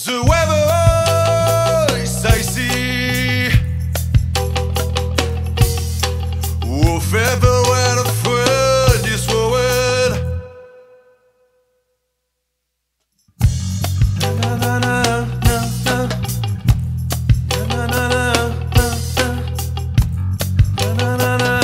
The weather is icy. Oh, feather when a friend is forward. Na na na na na na na na na na na na.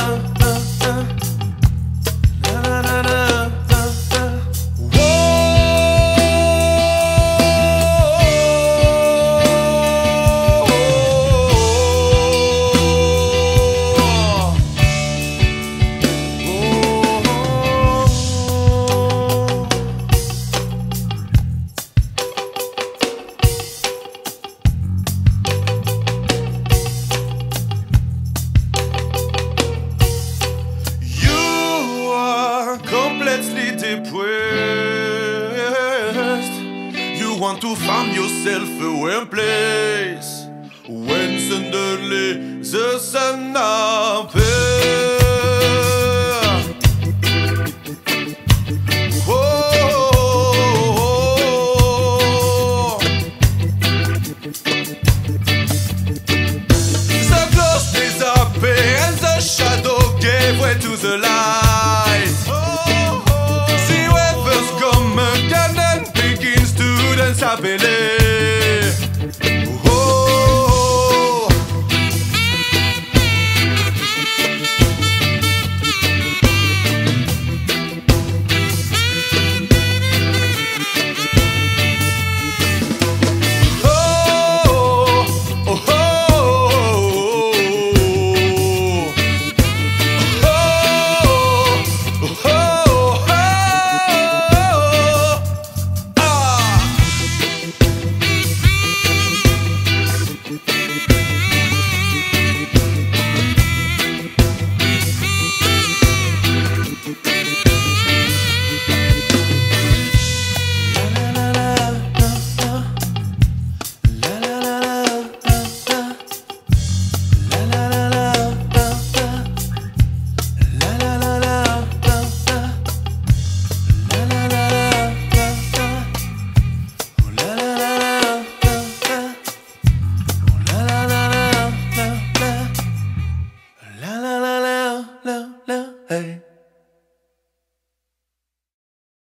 Completely depressed. You want to find yourself a warm place when suddenly the sun appears. The clouds disappear and the shadow gave way to the light. The weather's come again and begins to dance happily.